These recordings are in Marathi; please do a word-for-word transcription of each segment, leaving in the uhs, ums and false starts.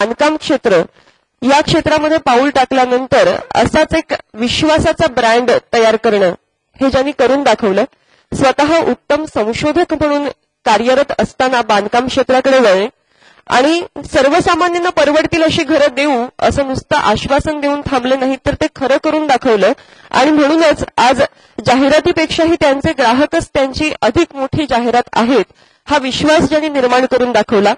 बांधकाम क्षेत्र या क्षेत्रामध्ये पाऊल टाकल्यानंतर असाच एक विश्वासाचा ब्रँड तयार करणं हे ज्यांनी करून दाखवलं. स्वतः उत्तम संशोधक म्हणून कार्यरत असताना बांधकाम क्षेत्राकडे वळले आणि सर्वसामान्यांना परवडतील अशी घरं देऊ असं नुसतं आश्वासन देऊन थांबले नाहीत, तर ते खरं करून दाखवलं. आणि म्हणूनच आज जाहिरातीपेक्षाही त्यांचे ग्राहकच त्यांची अधिक मोठी जाहिरात आहेत हा विश्वास ज्यांनी निर्माण करून दाखवला.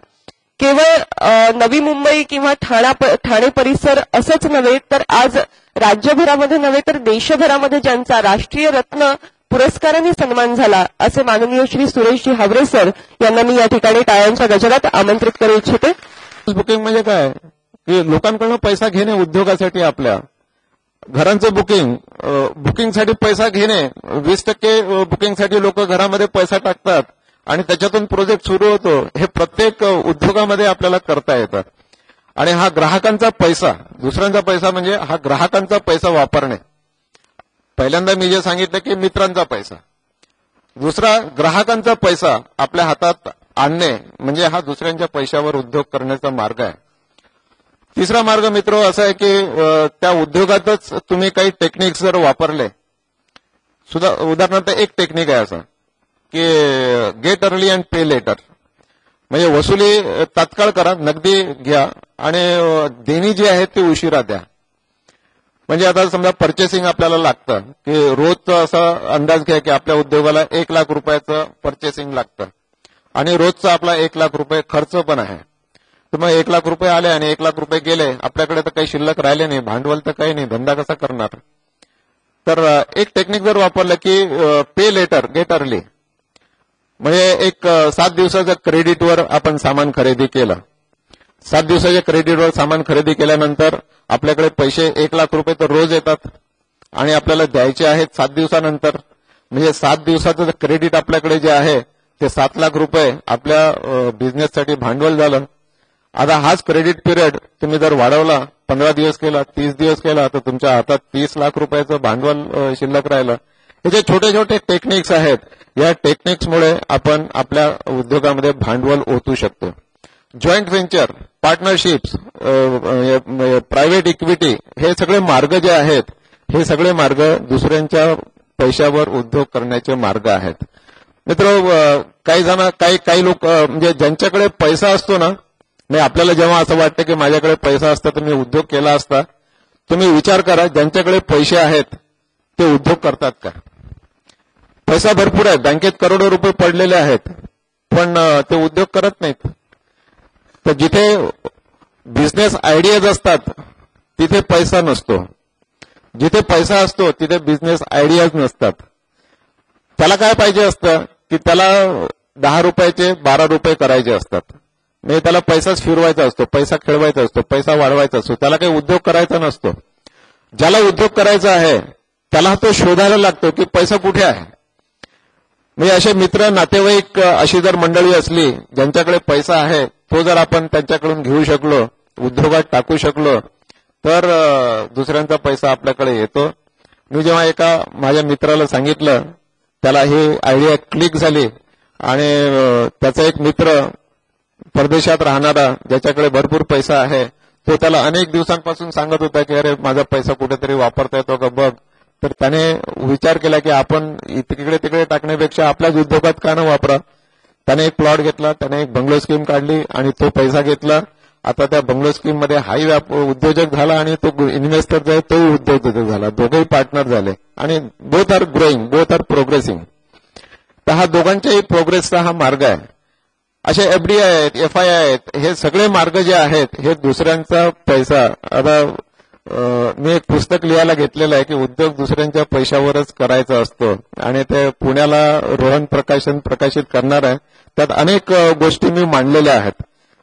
केवळ नवी मुंबई किंवा ठाणा ठाणे परिसर असंच नव्हे, तर आज राज्यभरामध्ये नव्हे तर देशभरामध्ये ज्यांचा राष्ट्रीय रत्न पुरस्काराने सन्मान झाला असे माननीय श्री सुरेशजी हावरे सर यांना मी या ठिकाणी टाळ्यांच्या गजरात आमंत्रित करू इच्छिते. बुकिंग म्हणजे काय की लोकांकडून पैसा घेणे, उद्योगासाठी आपल्या घरांचं बुकिंग बुकिंगसाठी पैसा घेणे. वीस टक्के बुकिंगसाठी लोक घरामध्ये पैसा टाकतात आणि त्याच्यातून प्रोजेक्ट सुरू होतो. हे प्रत्येक उद्योगामध्ये आपल्याला करता येतं. आणि हा ग्राहकांचा पैसा, दुसऱ्यांचा पैसा म्हणजे हा ग्राहकांचा पैसा वापरणे. पहिल्यांदा मी जे सांगितलं की मित्रांचा पैसा, दुसरा ग्राहकांचा पैसा आपल्या हातात आणणे म्हणजे हा दुसऱ्यांच्या पैशावर उद्योग करण्याचा मार्ग आहे. तिसरा मार्ग मित्र असा आहे की त्या उद्योगातच तुम्ही काही टेक्निक्स जर वापरले, सुद्धा उदाहरणार्थ एक टेक्निक आहे असं की get early and pay later, म्हणजे वसुली तात्काळ करा, नगदी घ्या आणि देणी जी आहे ती उशिरा द्या. म्हणजे आता समजा पर्चेसिंग आपल्याला लागतं की रोजचा असा अंदाज घ्या की आपल्या उद्योगाला एक लाख रुपयाचं पर्चेसिंग लागतं आणि रोजचा आपला एक लाख रुपये खर्च पण आहे. तर मग एक लाख रुपये आले आणि एक लाख रुपये गेले, आपल्याकडे तर काही शिल्लक राहिले नाही, भांडवल तर काही नाही, धंदा कसा करणार. तर एक टेक्निक जर वापरलं की पे लेटर गेट अर्ली, म्हणजे एक सात दिवसाच्या क्रेडिटवर आपण सामान खरेदी केलं. सात दिवसाच्या क्रेडिटवर सामान खरेदी केल्यानंतर आपल्याकडे पैसे एक लाख रुपये तर रोज येतात आणि आपल्याला द्यायचे आहेत सात दिवसानंतर. म्हणजे सात दिवसाचं क्रेडिट आपल्याकडे जे आहे ते सात लाख रुपये आपल्या बिझनेससाठी भांडवल झालं. आता हाच क्रेडिट पिरियड तुम्ही जर वाढवला, पंधरा दिवस केला, तीस दिवस केला, तर तुमच्या हातात तीस लाख रुपयाचं भांडवल शिल्लक राहिलं. हे जे छोटे छोटे टेक्निक्स आहेत, या टेक्निक्समुळे आपण आपल्या उद्योगामध्ये भांडवल ओतू शकतो. Joint venture, partnerships, private equity, हे सगळे मार्ग जे आहेत, हे सगळे मार्ग दुसऱ्यांच्या पैशावर उद्योग करण्याचे मार्ग आहेत. मित्र, काही जण काही काही लोक म्हणजे ज्यांच्याकडे पैसा असतो ना, नाही आपल्याला जेव्हा असं वाटतं की माझ्याकडे पैसा असता तर मी उद्योग केला असता, तुम्ही विचार करा ज्यांच्याकडे पैसे आहेत ते उद्योग करतात का? पैसा भरपूर आहे, बँकेत करोडो रुपये पडलेले आहेत, पण ते उद्योग करत नाहीत. तर जिथे बिझनेस आयडियाज असतात तिथे पैसा नसतो, जिथे पैसा असतो तिथे बिझनेस आयडियाज नसतात. त्याला काय पाहिजे असतं की त्याला दहा रुपयाचे बारा रुपये करायचे असतात. म्हणजे त्याला पैसाच फिरवायचा असतो, पैसा खेळवायचा असतो, पैसा वाढवायचा असतो, त्याला काही उद्योग करायचा नसतो. ज्याला उद्योग करायचा आहे त्याला तो शोधायला लागतो की पैसा कुठे आहे. म्हणजे असे मित्र, नातेवाईक, अशी जर मंडळी असली ज्यांच्याकडे पैसा आहे, तो जर आपण त्यांच्याकडून घेऊ शकलो, उद्योगात टाकू शकलो, तर दुसऱ्यांचा पैसा आपल्याकडे येतो. मी जेव्हा एका माझ्या मित्राला सांगितलं, त्याला ही आयडिया क्लिक झाली आणि त्याचा एक मित्र परदेशात राहणारा ज्याच्याकडे भरपूर पैसा आहे, तो त्याला अनेक दिवसांपासून सांगत होता की अरे माझा पैसा कुठेतरी वापरता येतो का बघ. तर त्याने विचार केला की आपण तिकडे तिकडे टाकण्यापेक्षा आपल्याच उद्योगात का न वापरा. त्याने एक प्लॉट घेतला, त्याने एक बंगलो स्कीम काढली आणि तो पैसा घेतला. आता त्या बंगलो स्कीम मध्ये हाही उद्योजक झाला आणि तो इन्व्हेस्टर जो आहे तोही उद्योजक झाला. दोघेही पार्टनर झाले आणि both are growing, both are progressing. तर हा दोघांच्याही प्रोग्रेसचा हा मार्ग आहे. असे एफडीआय आहेत, एफ आय आय आहेत, हे सगळे मार्ग जे आहेत हे दुसऱ्यांचा पैसा. आता मी एक पुस्तक लिहायला घेतलेलं आहे की उद्योग दुसऱ्यांच्या पैशावरच करायचा असतो आणि ते पुण्याला रोहन प्रकाशन प्रकाशित करणार आहे. त्यात अनेक गोष्टी मी मांडलेल्या आहेत.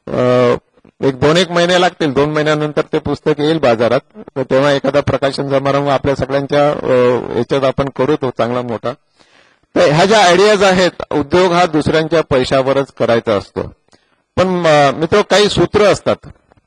एक दोन एक महिने लागतील, दोन महिन्यानंतर ते पुस्तक येईल बाजारात. तर तेव्हा एखादा प्रकाशन समारंभ आपल्या सगळ्यांच्या याच्यात आपण करू तो चांगला मोठा. तर ह्या ज्या आयडियाज आहेत, उद्योग हा दुसऱ्यांच्या पैशावरच करायचा असतो. पण मित्र, काही सूत्र असतात.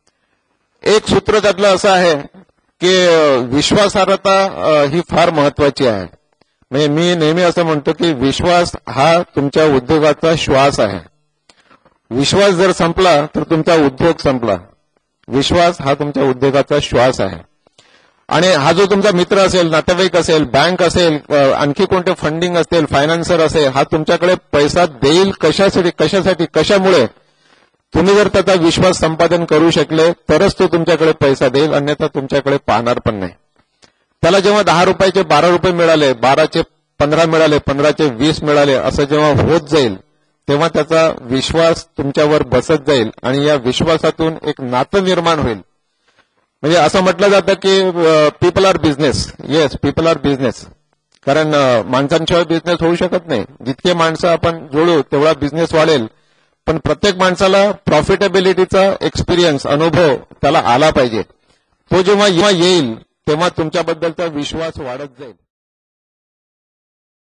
एक सूत्र त्यातलं असं आहे की विश्वासार्हता ही फार महत्वाची आहे. म्हणजे मी नेहमी असं म्हणतो की विश्वास हा तुमच्या उद्योगाचा श्वास आहे. विश्वास जर संपला तर तुमचा उद्योग संपला. विश्वास हा तुमच्या उद्योगाचा श्वास आहे. आणि हा जो तुमचा मित्र असेल, नातेवाईक असेल, बँक असेल, आणखी कोणते फंडिंग असेल, फायनान्सर असेल, हा तुमच्याकडे पैसा देईल कशासाठी कशासाठी कशामुळे तुम्ही जर त्याचा विश्वास संपादन करू शकले तरच तो तुमच्याकडे पैसा देईल, अन्यथा तुमच्याकडे पाहणार पण नाही. त्याला जेव्हा दहा रुपयाचे बारा रुपये मिळाले, बाराचे पंधरा मिळाले, पंधराचे वीस मिळाले, असं जेव्हा होत जाईल तेव्हा त्याचा विश्वास तुमच्यावर बसत जाईल आणि या विश्वासातून एक नातं निर्माण होईल. म्हणजे असं म्हटलं जातं की people are business. Yes, people are business. कारण माणसांशिवाय बिझनेस होऊ शकत नाही. जितके माणसं आपण जोडू तेवढा बिझनेस वाढेल, पण प्रत्येक माणसाला प्रॉफिटेबिलिटीचा एक्सपिरियन्स, अनुभव त्याला आला पाहिजे. तो जेव्हा येईल तेव्हा तुमच्याबद्दलचा विश्वास वाढत जाईल.